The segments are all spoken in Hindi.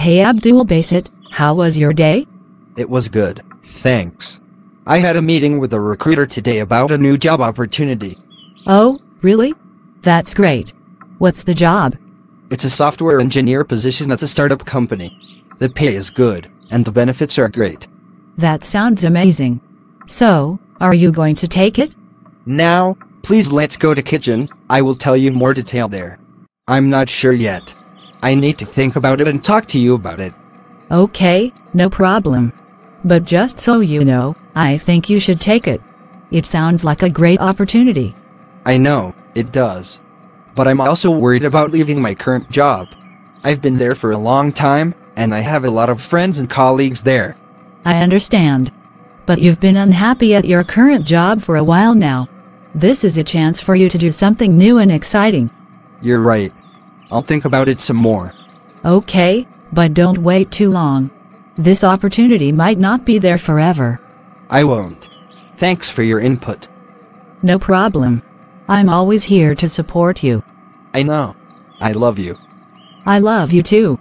Hey Abdul Basit, how was your day? It was good, thanks. I had a meeting with a recruiter today about a new job opportunity. Oh, really? That's great. What's the job? It's a software engineer position at a startup company. The pay is good, and the benefits are great. That sounds amazing. So, are you going to take it? Now, please let's go to kitchen, I will tell you more detail there. I'm not sure yet. I need to think about it and talk to you about it. Okay, no problem. But just so you know, I think you should take it. It sounds like a great opportunity. I know, it does. But I'm also worried about leaving my current job. I've been there for a long time, and I have a lot of friends and colleagues there. I understand. But you've been unhappy at your current job for a while now. This is a chance for you to do something new and exciting. You're right. I'll think about it some more. Okay, but don't wait too long. This opportunity might not be there forever. I won't. Thanks for your input. No problem. I'm always here to support you. I know. I love you. I love you too.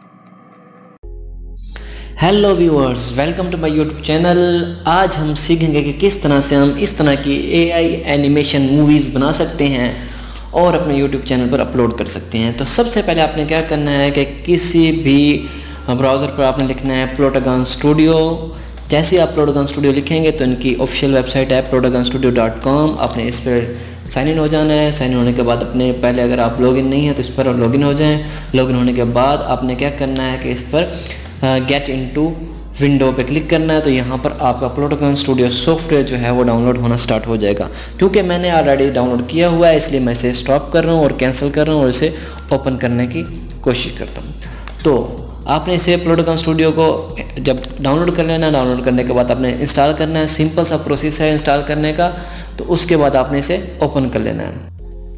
Hello viewers, welcome to my YouTube channel. आज हम सीखेंगे कि किस तरह से हम इस तरह की एआई एनिमेशन मूवीज़ बना सकते हैं और अपने यूट्यूब चैनल पर अपलोड कर सकते हैं। तो सबसे पहले आपने क्या करना है कि किसी भी ब्राउज़र पर आपने लिखना है प्रोटागन स्टूडियो। जैसे ही आप प्रोटागन स्टूडियो लिखेंगे तो इनकी ऑफिशियल वेबसाइट है protagonstudio.com। आपने इस पर साइन इन हो जाना है। साइन इन होने के बाद अपने पहले अगर आप लॉगिन नहीं है तो इस पर लॉगिन हो जाएं। लॉगिन होने के बाद आपने क्या करना है कि इस पर गेट इनटू विंडो पे क्लिक करना है। तो यहाँ पर आपका प्रोटागन स्टूडियो सॉफ्टवेयर जो है वो डाउनलोड होना स्टार्ट हो जाएगा। क्योंकि मैंने ऑलरेडी डाउनलोड किया हुआ है इसलिए मैं इसे स्टॉप कर रहा हूँ और कैंसिल कर रहा हूँ और इसे ओपन करने की कोशिश करता हूँ। तो आपने इसे प्रोटागन स्टूडियो को जब डाउनलोड कर लेना, डाउनलोड करने के बाद आपने इंस्टॉल करना है। सिंपल सा प्रोसेस है इंस्टॉल करने का। तो उसके बाद आपने इसे ओपन कर लेना है।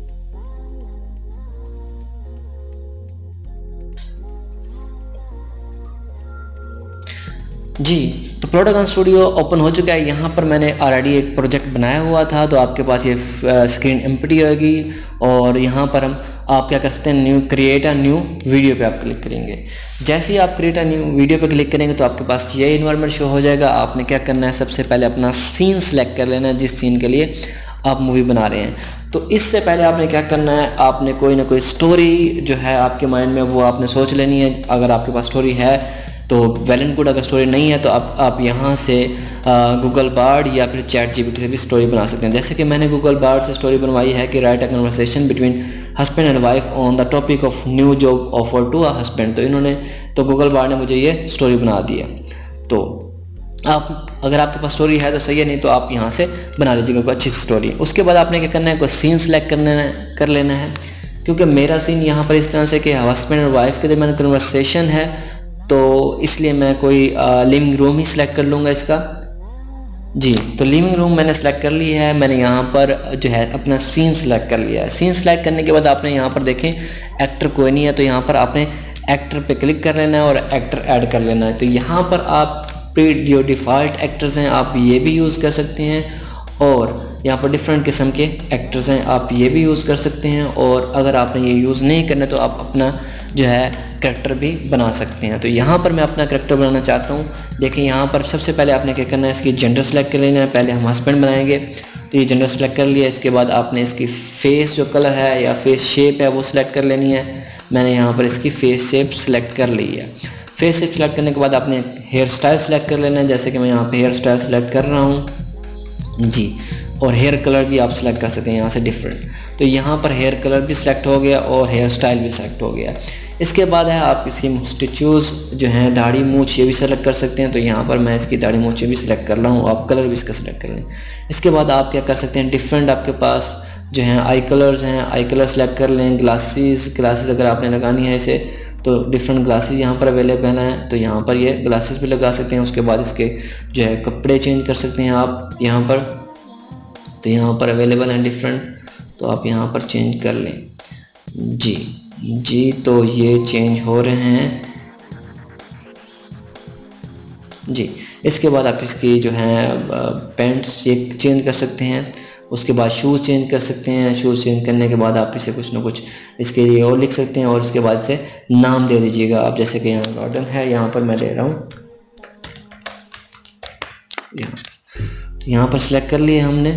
जी, तो प्रोटागन स्टूडियो ओपन हो चुका है। यहाँ पर मैंने ऑलरेडी एक प्रोजेक्ट बनाया हुआ था, तो आपके पास ये स्क्रीन एम्प्टी होगी और यहाँ पर आप क्या कर सकते हैं, new create a new video पे आप क्लिक करेंगे। जैसे ही आप क्रिएट अ न्यू वीडियो पे क्लिक करेंगे तो आपके पास ये इन्वायरमेंट शो हो जाएगा। आपने क्या करना है, सबसे पहले अपना सीन सेलेक्ट कर लेना है जिस सीन के लिए आप मूवी बना रहे हैं। तो इससे पहले आपने क्या करना है, आपने कोई ना कोई स्टोरी जो है आपके माइंड में वो आपने सोच लेनी है। अगर आपके पास स्टोरी है तो वेल एंड गुड, अगर स्टोरी नहीं है तो आप यहाँ से गूगल बार्ड या फिर चैट जीपीटी से भी स्टोरी बना सकते हैं। जैसे कि मैंने गूगल बार्ड से स्टोरी बनवाई है कि write a conversation between husband and wife on the topic of new job offer to a husband. तो गूगल बार्ड ने मुझे ये स्टोरी बना दी है। तो आप अगर आपके पास स्टोरी है तो सही है, नहीं तो आप यहाँ से बना लीजिएगा कोई अच्छी स्टोरी। उसके बाद आपने क्या करना है, कोई सीन सेलेक्ट कर लेना है। क्योंकि मेरा सीन यहाँ पर इस तरह से कि हस्बैंड और वाइफ के दरमियान कन्वर्सेशन है, तो इसलिए मैं कोई लिविंग रूम ही सिलेक्ट कर लूँगा इसका। जी, तो लिविंग रूम मैंने सेलेक्ट कर ली है। मैंने यहाँ पर जो है अपना सीन सेलेक्ट कर लिया है। सीन सेलेक्ट करने के बाद आपने यहाँ पर देखें एक्टर कोई नहीं है, तो यहाँ पर आपने एक्टर पे क्लिक कर लेना है और एक्टर ऐड कर लेना है। तो यहाँ पर आप जो डिफ़ॉल्ट एक्टर्स हैं आप ये भी यूज़ कर सकते हैं और यहाँ पर डिफरेंट किस्म के एक्टर्स हैं आप ये भी यूज़ कर सकते हैं। और अगर आपने ये यूज़ नहीं करना तो आप अपना जो है करैक्टर भी बना सकते हैं। तो यहाँ पर मैं अपना करैक्टर बनाना चाहता हूँ। देखिए यहाँ पर सबसे पहले आपने क्या करना है, इसकी जेंडर सेलेक्ट कर लेना है। पहले हम हस्बैंड बनाएंगे तो ये जेंडर सेलेक्ट कर लिया। इसके बाद आपने इसकी फेस जो कलर है या फेस शेप है वो सिलेक्ट कर लेनी है। मैंने यहाँ पर इसकी फेस शेप सेलेक्ट कर ली है। फेस शेप सेलेक्ट करने के बाद आपने हेयर स्टाइल सेलेक्ट कर लेना है। जैसे कि मैं यहाँ पे हेयर स्टाइल सेलेक्ट कर रहा हूँ जी। और हेयर कलर भी आप सेलेक्ट कर सकते हैं यहाँ से डिफरेंट। तो यहाँ पर हेयर कलर भी सिलेक्ट हो गया और हेयर स्टाइल भी सिलेक्ट हो गया। इसके बाद है आप इसकी मुस्टैचूज़ जो हैं, दाढ़ी मूछ, ये भी सेलेक्ट कर सकते हैं। तो यहाँ पर मैं इसकी दाढ़ी मूछ भी सिलेक्ट कर रहा हूँ। आप कलर भी इसका सिलेक्ट कर लें। इसके बाद आप क्या कर सकते हैं, डिफरेंट आपके पास जो हैं आई कलर्स हैं, आई कलर सेलेक्ट कर लें। ग्लासेस अगर आपने लगानी है इसे तो डिफरेंट ग्लासेस यहाँ पर अवेलेबल हैं, तो यहाँ पर ये ग्लासेस भी लगा सकते हैं। उसके बाद इसके जो है कपड़े चेंज कर सकते हैं आप यहाँ पर। तो यहाँ पर अवेलेबल हैं डिफरेंट, तो आप यहाँ पर चेंज कर लें। जी, तो ये चेंज हो रहे हैं जी। इसके बाद आप इसकी जो है पैंट्स ये चेंज कर सकते हैं। उसके बाद शूज़ चेंज कर सकते हैं। शूज़ चेंज करने के बाद आप इसे कुछ ना कुछ इसके लिए और लिख सकते हैं और उसके बाद से नाम दे दीजिएगा आप। जैसे कि यहाँ गार्डन है, यहाँ पर मैं ले रहा हूँ यहाँ, तो यहाँ पर सिलेक्ट कर लिए हमने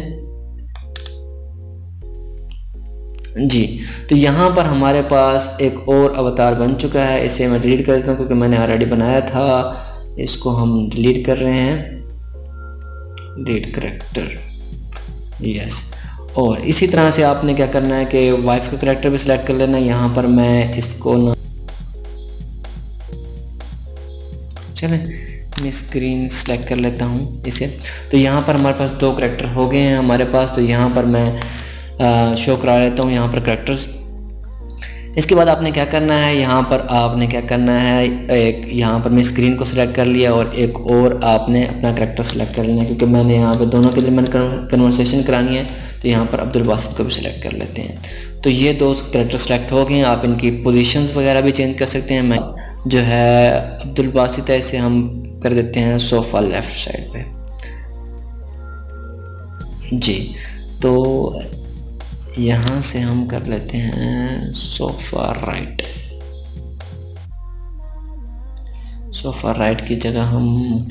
जी। तो यहाँ पर हमारे पास एक और अवतार बन चुका है। इसे मैं डिलीट कर देता हूँ क्योंकि मैंने ऑलरेडी बनाया था। इसको हम डिलीट कर रहे हैं, डिलीट करैक्टर, यस। और इसी तरह से आपने क्या करना है कि वाइफ का करैक्टर भी सिलेक्ट कर लेना है। यहाँ पर मैं इसको ना चले मैं स्क्रीन सेलेक्ट कर लेता हूँ इसे। तो यहाँ पर हमारे पास 2 करैक्टर हो गए हैं हमारे पास। तो यहाँ पर मैं शो करा लेता हूँ यहाँ पर करैक्टर्स। इसके बाद आपने क्या करना है, यहाँ पर आपने क्या करना है, एक यहाँ पर मैं स्क्रीन को सिलेक्ट कर लिया और एक और आपने अपना करैक्टर सेलेक्ट कर लेना है क्योंकि मैंने यहाँ पे दोनों के लिए मैंने कन्वर्सेशन करानी है। तो यहाँ पर अब्दुल बासित को भी सिलेक्ट कर लेते हैं। तो ये 2 करैक्टर सेलेक्ट हो गए हैं। आप इनकी पोजीशंस वगैरह भी चेंज कर सकते हैं। मैं जो है अब्दुल बासित है, इसे हम कर देते हैं सोफ़ा लेफ़्ट साइड पे जी। तो यहाँ से हम कर लेते हैं सोफ़ा राइट। सोफ़ा राइट की जगह हम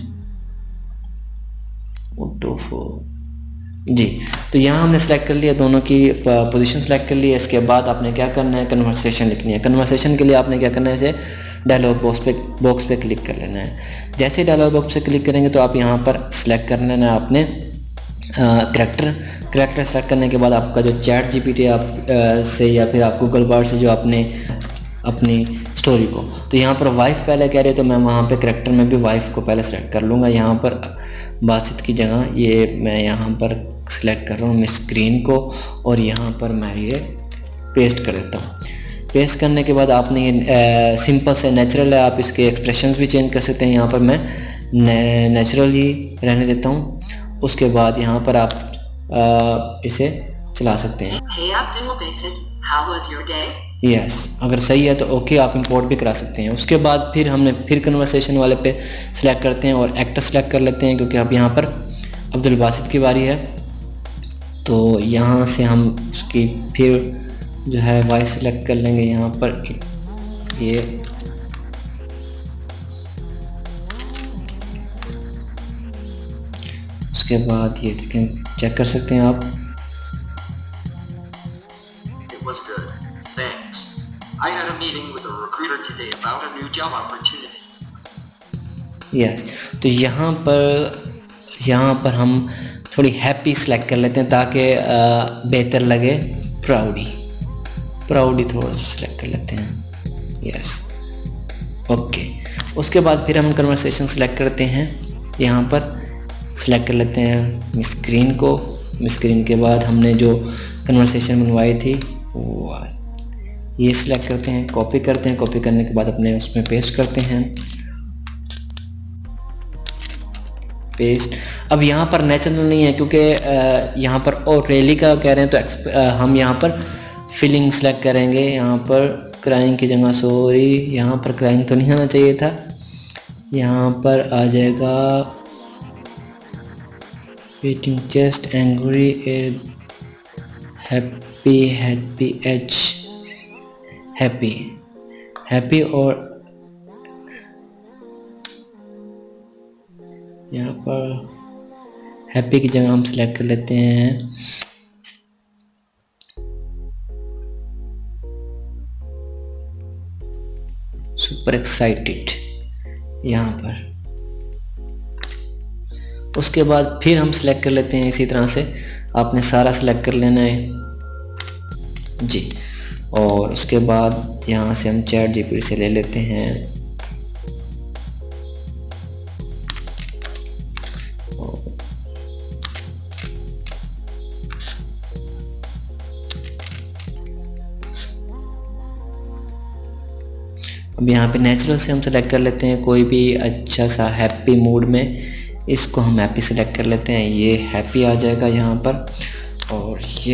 जी। तो यहाँ हमने सेलेक्ट कर लिया, दोनों की पोजीशन सेलेक्ट कर लिया। इसके बाद आपने क्या करना है, कन्वर्सेशन लिखनी है। कन्वर्सेशन के लिए आपने क्या करना है, इसे डायलॉग बॉक्स पे क्लिक कर लेना है। जैसे डायलॉग बॉक्स पे क्लिक करेंगे तो आप यहाँ पर सिलेक्ट कर लेना है आपने करैक्टर सेलेक्ट करने के बाद आपका जो चैट जीपीटी आप से या फिर आप गूगल बार्ड से जो आपने अपनी स्टोरी को, तो यहाँ पर वाइफ पहले कह रहे तो मैं वहाँ पे करैक्टर में भी वाइफ को पहले सेलेक्ट कर लूँगा। यहाँ पर बासित की जगह ये मैं यहाँ पर सिलेक्ट कर रहा हूँ मैं स्क्रीन को और यहाँ पर मैं ये पेस्ट कर देता हूँ। पेस्ट करने के बाद आपने ये सिंपल से नेचुरल है, आप इसके एक्सप्रेशंस भी चेंज कर सकते हैं। यहाँ पर मैं नेचुरल ही रहने देता हूँ। उसके बाद यहाँ पर आप इसे चला सकते हैं। यस, अगर सही है तो ओके आप इंपोर्ट भी करा सकते हैं। उसके बाद फिर हमने फिर कन्वर्सेशन वाले पे सिलेक्ट करते हैं और एक्टर सेलेक्ट कर लेते हैं क्योंकि अब यहाँ पर अब्दुल बासित की बारी है। तो यहाँ से हम उसकी फिर जो है वॉइस सेलेक्ट कर लेंगे। यहाँ पर ये उसके बाद ये देखें, चेक कर सकते हैं आप। यस, तो यहाँ पर हम थोड़ी हैप्पी सेलेक्ट कर लेते हैं ताकि बेहतर लगे। प्राउडी थोड़ा सा सिलेक्ट कर लेते हैं। Yes, okay. उसके बाद फिर हम कन्वर्सेशन सेलेक्ट करते हैं। यहाँ पर सेलेक्ट कर लेते हैं मैं स्क्रीन को। स्क्रीन के बाद हमने जो कन्वर्सेशन बनवाई थी वो ये सिलेक्ट करते हैं, कॉपी करते हैं। कॉपी करने के बाद अपने उसमें पेस्ट करते हैं। पेस्ट। अब यहाँ पर नेचुरल नहीं है क्योंकि यहाँ पर और रैली का कह रहे हैं तो हम यहाँ पर फीलिंग सेलेक्ट करेंगे। यहाँ पर क्राइंग की जगह सॉरी, यहाँ पर क्राइंग तो नहीं आना चाहिए था, यहाँ पर आ जाएगा बीटिंग चेस्ट, एंग्री, हैप्पी एच, हैप्पी और यहाँ पर हैप्पी की जगह हम सेलेक्ट कर लेते हैं सुपर एक्साइटेड यहाँ पर। उसके बाद फिर हम सेलेक्ट कर लेते हैं इसी तरह से, आपने सारा सेलेक्ट कर लेना है जी। और उसके बाद यहाँ से हम चैट जीपीटी से ले लेते हैं अब यहाँ पे नेचुरल से हम सेलेक्ट कर लेते हैं कोई भी अच्छा सा हैप्पी मूड में। इसको हम हैप्पी सेलेक्ट कर लेते हैं, ये हैप्पी आ जाएगा यहाँ पर। और ये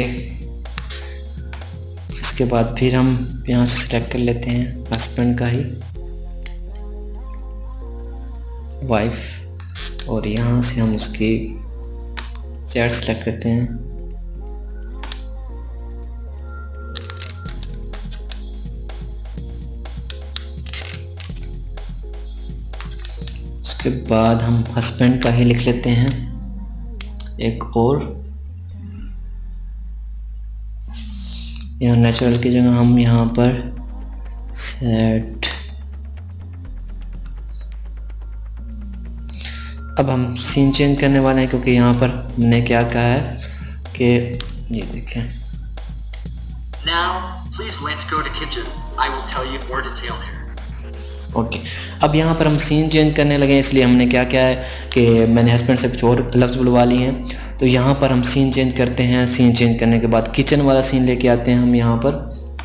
इसके बाद फिर हम यहाँ से सेलेक्ट कर लेते हैं हस्बैंड का ही, वाइफ और यहाँ से हम उसकी चैट सेलेक्ट करते हैं। उसके बाद हम हस्बैंड का ही लिख लेते हैं एक और। यहाँ नेचुरल की जगह हम यहाँ पर सेट। अब हम सीन चेंज करने वाले हैं, क्योंकि यहाँ पर हमने क्या कहा है कि ये देखें। Now, please let's go to kitchen. I will tell you more detail here. Okay अब यहाँ पर हम सीन चेंज करने लगे हैं, इसलिए हमने क्या किया है कि मैंने हस्बैंड से कुछ और लफ्ज़ बुलवा लिए हैं। तो यहाँ पर हम सीन चेंज करते हैं। सीन चेंज करने के बाद किचन वाला सीन लेके आते हैं हम यहाँ पर।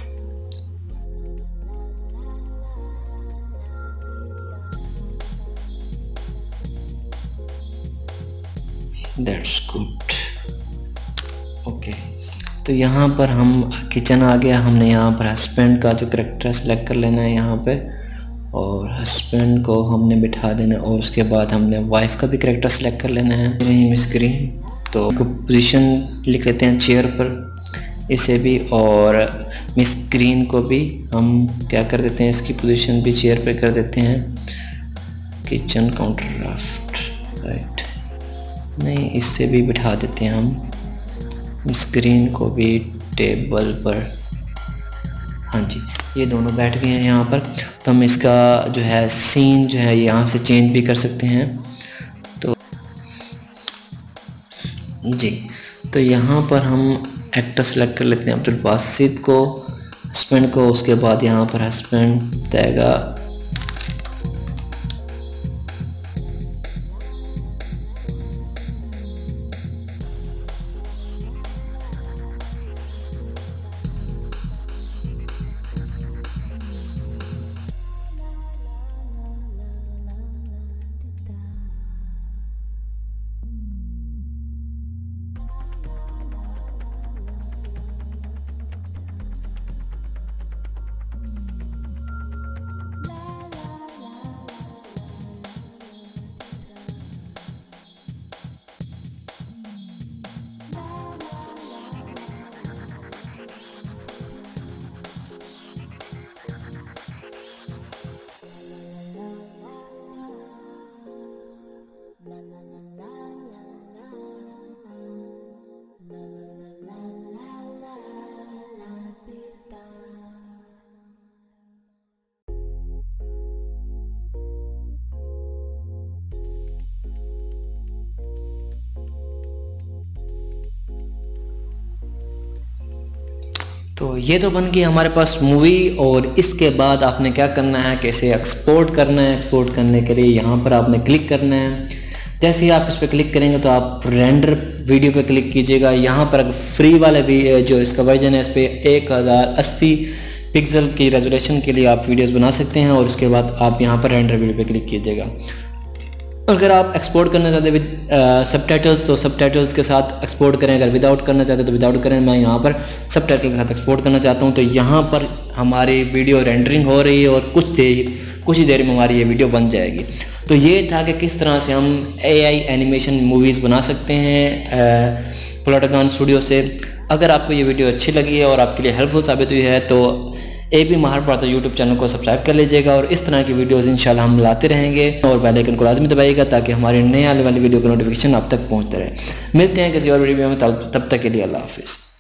That's good. ओके तो यहाँ पर हम किचन आ गया। हमने यहाँ पर हस्बैंड का जो करैक्टर सेलेक्ट कर लेना है यहाँ पे, और हस्बैंड को हमने बिठा देना है, और उसके बाद हमने वाइफ का भी करैक्टर सेलेक्ट कर लेना है। यहीं स्क्रीन तो पोजीशन लिख लेते हैं चेयर पर इसे भी, और मिस स्क्रीन को भी हम क्या कर देते हैं, इसकी पोजीशन भी चेयर पे कर देते हैं। किचन काउंटर राफ्ट राइट, नहीं इससे भी बिठा देते हैं हम। स्क्रीन को भी टेबल पर, हाँ जी ये दोनों बैठ गए हैं यहाँ पर। तो हम इसका जो है सीन जो है यहाँ से चेंज भी कर सकते हैं। तो जी तो यहाँ पर हम एक्टर सेलेक्ट कर लेते हैं अब्दुल बासित को, हस्बैंड को। उसके बाद यहाँ पर हस्बैंड देगा तो ये तो बन गई हमारे पास मूवी। और इसके बाद आपने क्या करना है, कैसे एक्सपोर्ट करना है। एक्सपोर्ट करने के लिए यहाँ पर आपने क्लिक करना है। जैसे ही आप इस पर क्लिक करेंगे तो आप रेंडर वीडियो पे क्लिक कीजिएगा। यहाँ पर अगर फ्री वाले भी जो इसका वर्जन है इस पर 1080 पिक्सल की रेजोल्यूशन के लिए आप वीडियोस बना सकते हैं। और उसके बाद आप यहाँ पर रेंडर वीडियो पे क्लिक कीजिएगा। अगर आप एक्सपोर्ट करना चाहते हैं विद सबटाइटल्स तो सबटाइटल्स के साथ एक्सपोर्ट करें। अगर विदाउट करना चाहते हैं तो विदाउट करें। मैं यहाँ पर सबटाइटल के साथ एक्सपोर्ट करना चाहता हूँ। तो यहाँ पर हमारी वीडियो रेंडरिंग हो रही है और कुछ ही देर में हमारी ये वीडियो बन जाएगी। तो ये था कि किस तरह से हम AI एनिमेशन मूवीज़ बना सकते हैं पोलिगॉन स्टूडियो से। अगर आपको ये वीडियो अच्छी लगी है और आपके लिए हेल्पफुल साबित हुई है तो AB महार पढ़ता यूट्यूब चैनल को सब्सक्राइब कर लीजिएगा। और इस तरह की वीडियोस इंशाल्लाह हम लाते रहेंगे। और बेल आइकन को लाजमी दबाइएगा ताकि हमारे नए आने वाली वीडियो का नोटिफिकेशन आप तक पहुंचते रहे। मिलते हैं किसी और वीडियो में, तब तक के लिए अल्लाह हाफिज़।